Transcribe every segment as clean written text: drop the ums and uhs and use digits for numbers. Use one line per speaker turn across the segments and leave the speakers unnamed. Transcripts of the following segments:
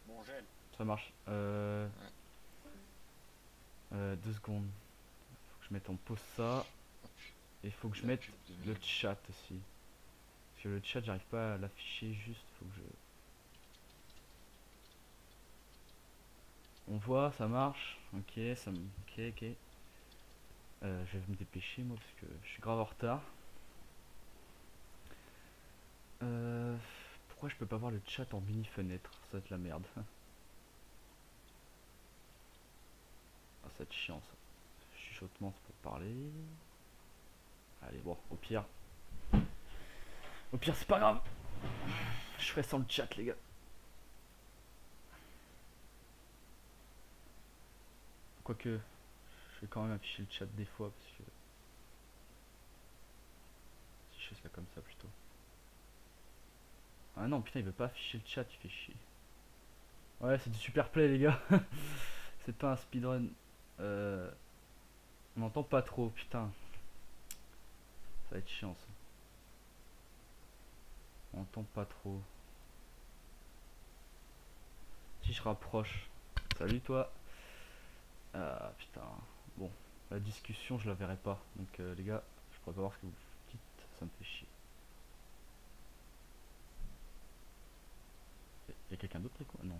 Bon, gel.
Ça marche.
Ouais.
2 secondes. Faut que je mette en pause ça. Et faut que je
La
mette
pub de
le
merde.
chat aussi. Parce que le chat, j'arrive pas à l'afficher juste. Faut que je. On voit, ça marche. Ok, Ok, ok. Je vais me dépêcher moi parce que je suis grave en retard. Euh... Pourquoi je peux pas voir le chat en mini fenêtre? Ça va être la merde. Ah, ça va être chiant ça. Chuchotement, c'est pour parler. Allez, bon, au pire. Au pire, c'est pas grave. Je ferai sans le chat, les gars. Quoique, je vais quand même afficher le chat des fois parce que si je fais ça comme ça plutôt. Ah non, putain, il veut pas afficher le chat, il fait chier. Ouais, c'est du super play, les gars. C'est pas un speedrun. Euh, on n'entend pas trop, putain. Ça va être chiant ça. On n'entend pas trop. Si je rapproche. Salut toi. Ah putain. Bon, la discussion, je la verrai pas. Donc les gars, je pourrais pas voir ce que vous dites. Ça me fait chier. Y a quelqu'un d'autre quoi? Non.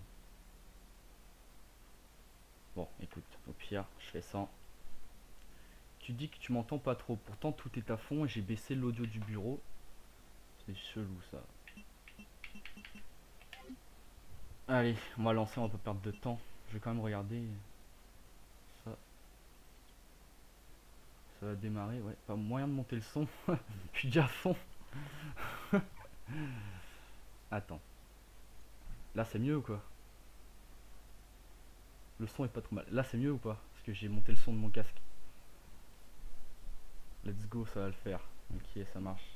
Bon, écoute, au pire, je fais ça. Tu dis que tu m'entends pas trop. Pourtant, tout est à fond et j'ai baissé l'audio du bureau. C'est chelou ça. Allez, on va lancer, on va pas perdre de temps. Je vais quand même regarder. Ça, ça va démarrer. Ouais, pas moyen de monter le son. Je suis déjà à fond. Attends. Là, c'est mieux ou quoi? Le son est pas trop mal. Là, c'est mieux ou pas? Parce que j'ai monté le son de mon casque. Let's go, ça va le faire. Ok, ça marche.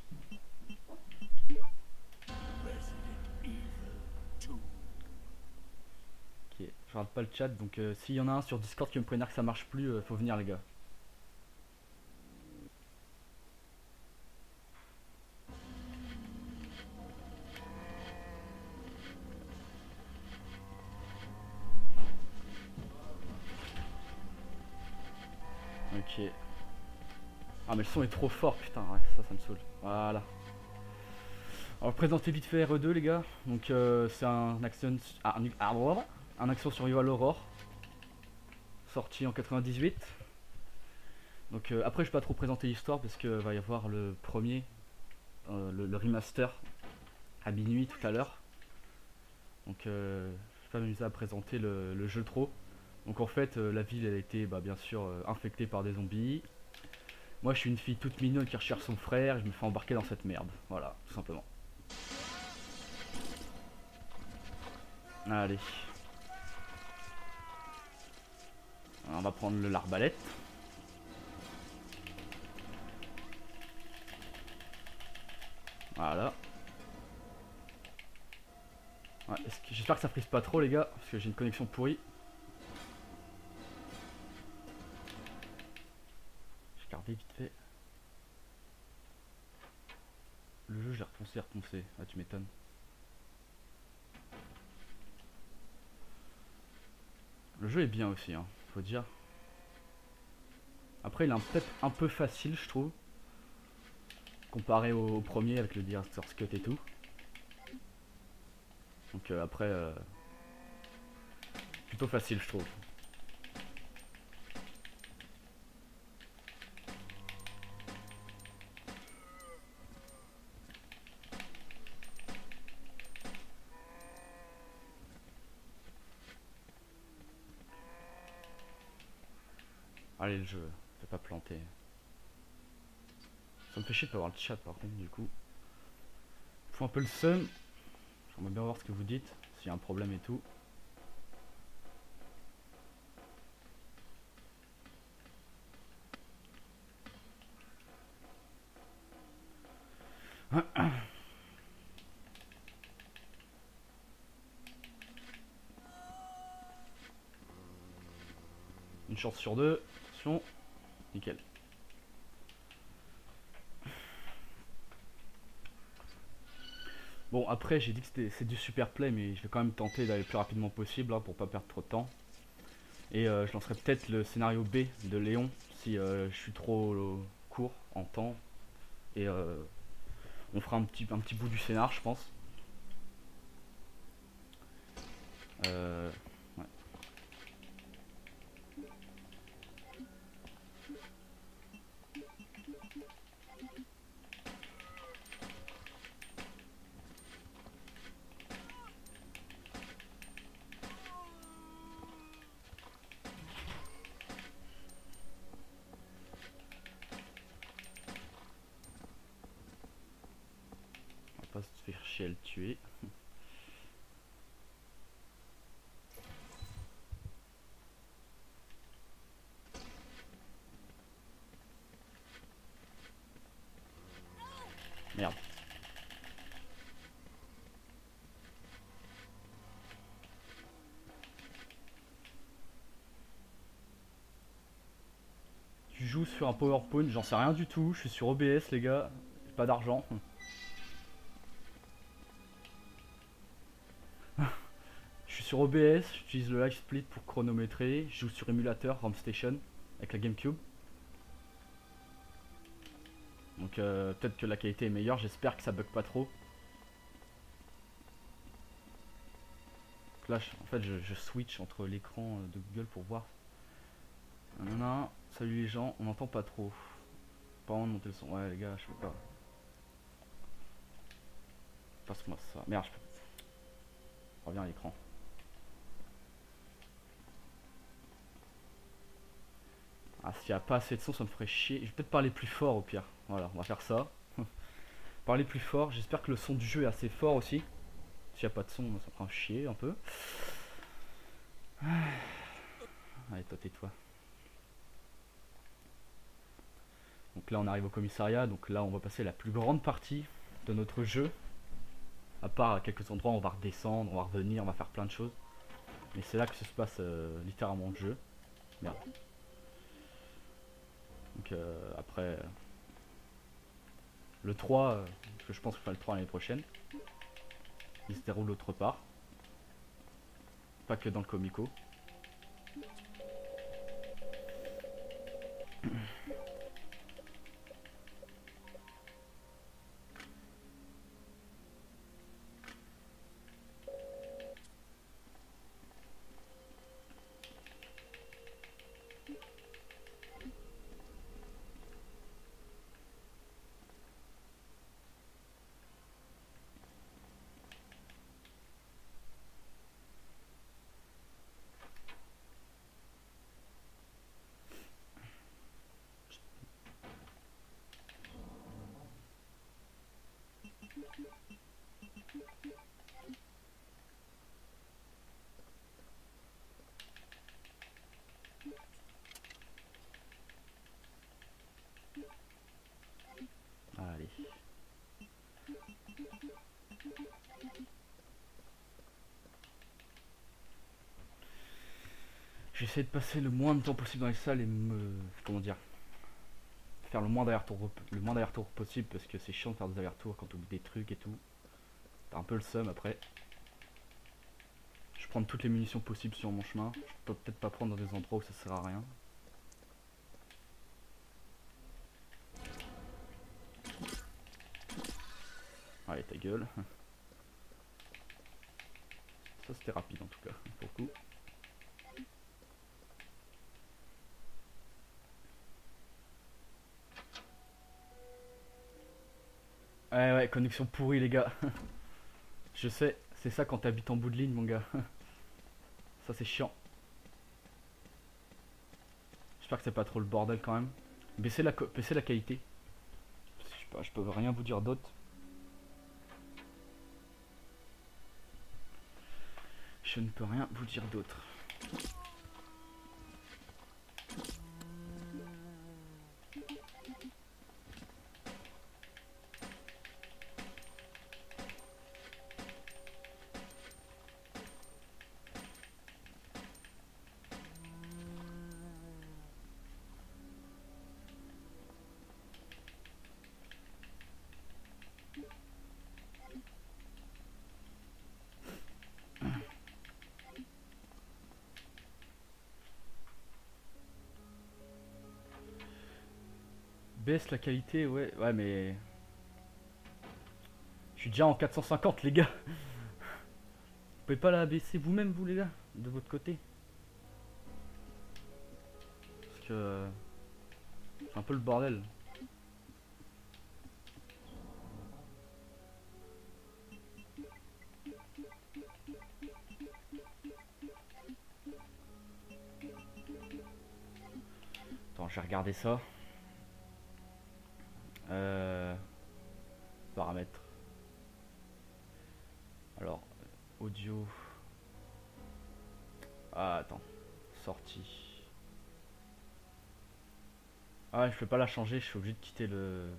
Ok, je rate pas le chat. Donc, s'il y en a un sur Discord qui me prévient que ça marche plus, faut venir, les gars. Ok. Ah, mais le son est trop fort, putain. Ouais, ça me saoule. Voilà. On va présenter vite fait RE2, les gars. Donc, c'est un action. Un action survival horror. Sorti en 98. Donc, après, je vais pas trop présenter l'histoire parce que va y avoir le premier, le remaster à minuit tout à l'heure. Donc je vais pas m'amuser à présenter le jeu trop. Donc en fait la ville elle a été bien sûr infectée par des zombies. Moi je suis une fille toute mignonne qui recherche son frère et je me fais embarquer dans cette merde. Voilà, tout simplement. Allez, on va prendre l'arbalète. Voilà. Ouais, j'espère que ça frise pas trop les gars, parce que j'ai une connexion pourrie. J'ai regardé vite fait. Le jeu j'ai reponcé. Ah tu m'étonnes. Le jeu est bien aussi, hein, faut dire. Après il est peut-être un peu facile je trouve. Comparé au premier avec le Director's Cut et tout. Donc après, plutôt facile je trouve. Allez le jeu, fais pas planter. Ça me fait chier de pas avoir le chat par contre du coup. Faut un peu le seum. J'aimerais bien voir ce que vous dites, s'il y a un problème et tout. Une chance sur deux. Attention. Nickel. Bon, après, j'ai dit que c'est du super play, mais je vais quand même tenter d'aller le plus rapidement possible hein, pour pas perdre trop de temps. Et je lancerai peut-être le scénario B de Léon si je suis trop court en temps. Et on fera un petit bout du scénar, je pense. Ouais. On va pas se faire chier à le tuer. Merde. Tu joues sur un PowerPoint, j'en sais rien du tout. Je suis sur OBS, les gars. J'ai pas d'argent. Je suis sur OBS, j'utilise le LiveSplit pour chronométrer. Je joue sur émulateur ROM Station avec la GameCube. Donc peut-être que la qualité est meilleure, j'espère que ça bug pas trop. Donc là, en fait, je switch entre l'écran de Google pour voir. Nanana. Salut les gens, on n'entend pas trop. Pas vraiment de monter le son. Ouais les gars, je peux pas. Passe-moi ça. Merde, je peux. Reviens à l'écran. Ah, s'il n'y a pas assez de son, ça me ferait chier. Je vais peut-être parler plus fort au pire. Voilà, on va faire ça. Parler plus fort. J'espère que le son du jeu est assez fort aussi. S'il n'y a pas de son, ça fera chier un peu. Allez, toi, tais-toi. Donc là, on arrive au commissariat. Donc là, on va passer la plus grande partie de notre jeu. À part à quelques endroits, on va redescendre, on va revenir, on va faire plein de choses. Mais c'est là que se passe littéralement le jeu. Merde. Donc après le 3, parce que je pense qu'il fera le 3 l'année prochaine. Il se déroule autre part. Pas que dans le Comico. Allez. J'essaie de passer le moins de temps possible dans les salles et me... Comment dire, faire le moins d'aller-retour possible parce que c'est chiant de faire des allers-retours quand tu oublies des trucs et tout. T'as un peu le seum après. Je vais prendre toutes les munitions possibles sur mon chemin. Je peux peut-être pas prendre dans des endroits où ça sert à rien. Allez, ta gueule. Ça c'était rapide en tout cas, pour le coup. Ouais ouais, connexion pourrie les gars. Je sais, c'est ça quand t'habites en bout de ligne mon gars. Ça c'est chiant. J'espère que c'est pas trop le bordel quand même. Baissez la qualité. Je peux rien vous dire d'autre. Je ne peux rien vous dire d'autre. baisse la qualité, ouais. Ouais, mais... Je suis déjà en 450, les gars. Vous pouvez pas la baisser vous-même, vous, les gars, de votre côté. Parce que... c'est un peu le bordel. Attends, je vais regarder ça. Paramètres. Alors, audio. Ah, attends. Sortie. Ah ouais, je peux pas la changer, je suis obligé de quitter le...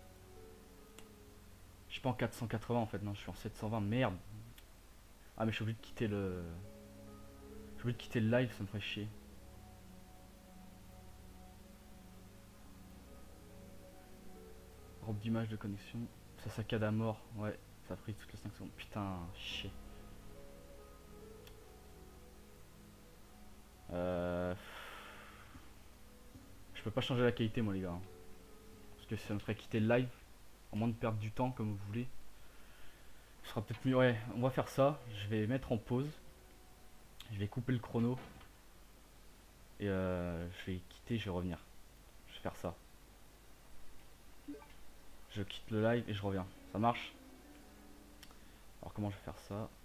Je suis pas en 480 en fait, non, je suis en 720, merde. Ah mais je suis obligé de quitter le... Je suis obligé de quitter le live, ça me ferait chier. Robe d'image de connexion. Ça saccade à mort, ouais, ça a pris toutes les 5 secondes. Putain, chier. Je peux pas changer la qualité moi les gars. Parce que ça me ferait quitter le live. À moins de perdre du temps comme vous voulez. Ce sera peut-être mieux, ouais, on va faire ça. Je vais mettre en pause. Je vais couper le chrono. Et je vais quitter, je vais revenir. Je vais faire ça. Je quitte le live et je reviens. Ça marche? Alors comment je vais faire ça?